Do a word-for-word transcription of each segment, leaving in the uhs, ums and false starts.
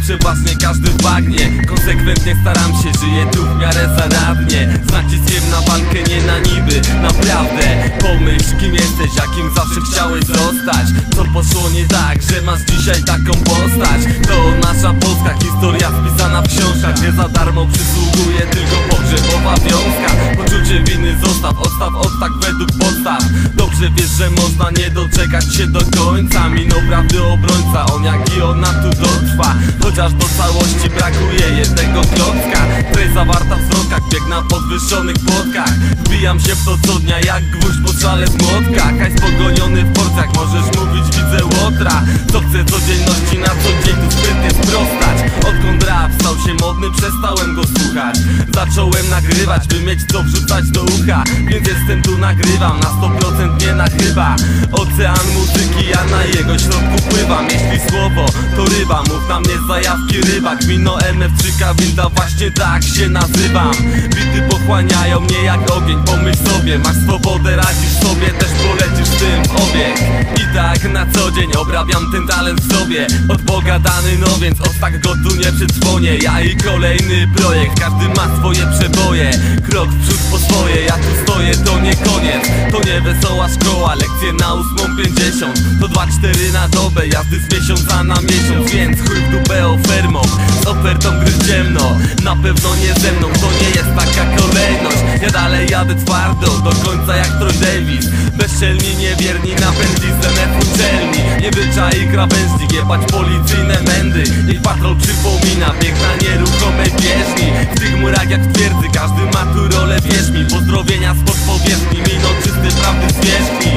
przeważnie każdy w bagnie. Konsekwentnie staram się, żyję tu w miarę zaradnie. Z naciskiem na walkę, nie na niby. Naprawdę pomyśl, kim jesteś, jakim zawsze chciałeś zostać. Co poszło nie tak, że masz dzisiaj taką postać? To nasza polska historia wpisana w książkach, gdzie za darmo przysługuje tylko pogrzebowa wiązka. Poczucie winy zostaw, odstaw od tak według podstaw. Dobrze wiesz, że można nie doczekać się do końca. Minął prawdy obrońca, on jak i ona tu dotrwa. Chociaż do całości brakuje jednego klocka. Treść zawarta w zwrotkach, bieg na podwyższonych płotkach. Wbijam się w to co dnia jak gwóźdź po szale z młotka. Hajs pogoniony w porcach, możesz mówić widzę łotra. Co chcę codzienności na co dzień tu sprytnie sprostać. Odkąd rap stał się modny, przestałem go słuchać. Zacząłem nagrywać, by mieć co wrzucać do ucha. Więc jestem tu, nagrywam, na sto procent nie na chyba. Ocean muzyki, ja na jego środku pływam. Jeśli słowo to ryba, mów na mnie zajawki rybak. Wino M F trzy Winda, właśnie tak się nazywam. Bity pochłaniają mnie jak ogień, pomyśl sobie. Masz swobodę, radzisz sobie, też polecisz tym w obieg. I tak na co dzień obrabiam ten talent w sobie. Od Boga dany, no więc od tak go tu nie przydzwonię. Ja i kolejny projekt, każdy ma swoje przeboje. Krok w przód po swoje, ja tu stoję, to nie koniec. To nie wesoła szkoła, lekcje na ósmą pięćdziesiąt. To dwa cztery na dobę, jazdy z miesiąca na miesiąc. Więc chuj w dupę ofermą, z ofertą gry ciemno. Na pewno nie ze mną, to nie jest taka kolejność. Ja dalej jadę twardo, do końca jak Troy Davis. Bezczelni, niewierni, napędzi z M F uczelni. Nie wyczai krawężnik, jebać policyjne mędy. Niech patrol przypomina, bieg na nieruchomej bieżni. W tych murach jak w twierdzy, każdy ma tu rolę, wierz mi. Pozdrowienia spod powierzchni, mino czysty prawdy z wierzchni.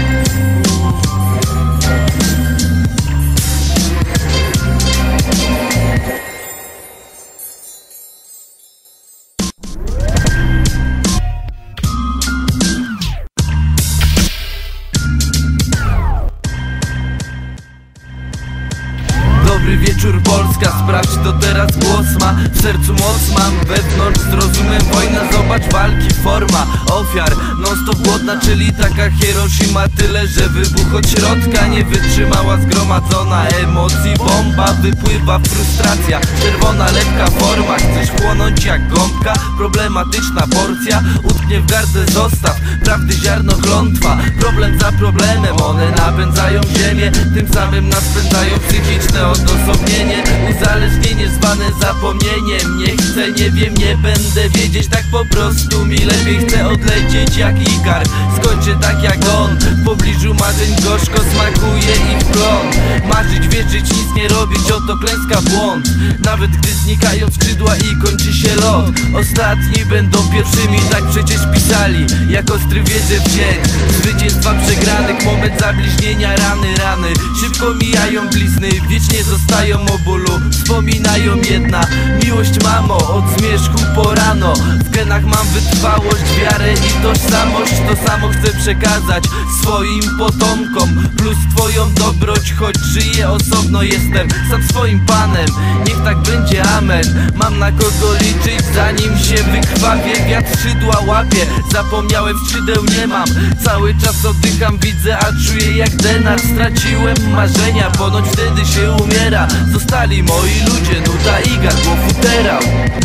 Dobry wieczór Polska, sprawdź to teraz głos ma. W sercu moc mam, wewnątrz zrozumiem wojnę. Zobacz walki, forma ofiar, non stop głodna, czyli taka Hiroshima. Tyle, że wybuch od środka nie wytrzymała zgromadzona emocji. Bomba wypływa, frustracja, czerwona lepka forma. Chcesz chłonąć jak gąbka, problematyczna porcja. Utknie w gardle, zostaw prawdy ziarno klątwa. Problem za problemem, one napędzają ziemię. Tym samym nas pędzają psychiczne odosobnienie. Uzależnienie zwane zapomnieniem. Nie chcę, nie wiem, nie będę wiedzieć. Tak po prostu mi lepiej, chcę odlecieć jak Ikar. Skończę tak jak on, w pobliżu marzeń gorzko smakuje ich plon. Marzyć, wierzyć, nic nie robić, oto klęska, błąd. Nawet gdy znikają skrzydła i kończy się lot. Ostatni będą pierwszymi, tak przecież pisali. Jak ostry wierzę w dzień zwycięstwa przegranych. Moment zabliźnienia, rany, rany szybko mijają blizny, wiecznie zostają o bólu. Wspominają jedna, miłość mamo, od zmierzchu po rano. W genach mam wytrwałość, wiarę i tożsamość. To samo chcę przekazać swoim potomkom, plus twoją dobroć. Choć żyję osobno, jestem sam swoim panem. Niech tak będzie, amen. Mam na kogo liczyć, zanim się wykrwawię. Wiatr skrzydła łapie, zapomniałem, skrzydeł nie mam. Cały czas oddycham, widzę, a czuję jak denar. Straciłem marzenia, ponoć wtedy się umiera. Zostali moi ludzie, nuda i gardło futerał.